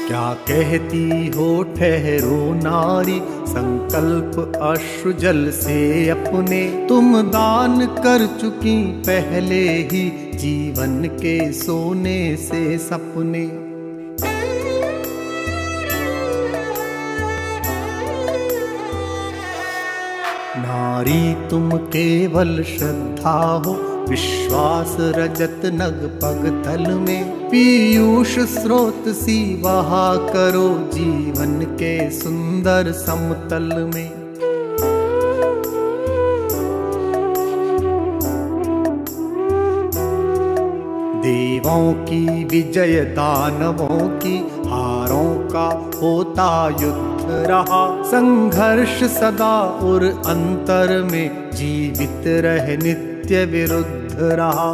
क्या कहती हो ठहरो नारी, संकल्प अश्रु जल से अपने तुम दान कर चुकी पहले ही जीवन के सोने से सपने। नारी तुम केवल श्रद्धा हो, विश्वास रजत नग पग तल में, पीयूष स्रोत सी बहा करो जीवन के सुंदर समतल में। देवों की विजय दानवों की हारों का होता युद्ध रहा, संघर्ष सदा और अंतर में जीवित रह नित्य विरुद्ध रहा।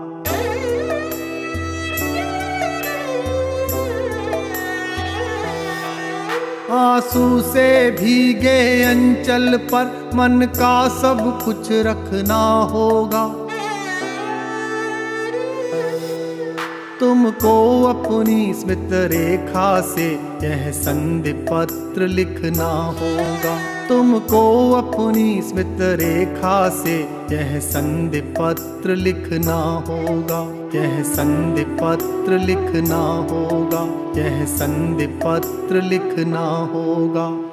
आंसू से भीगे अंचल पर मन का सब कुछ रखना होगा, तुमको अपनी स्मृत रेखा से यह संधि पत्र लिखना होगा, तुमको अपनी स्मृत रेखा से यह संधि पत्र लिखना होगा, यह संधि पत्र लिखना होगा, यह संधि पत्र लिखना होगा।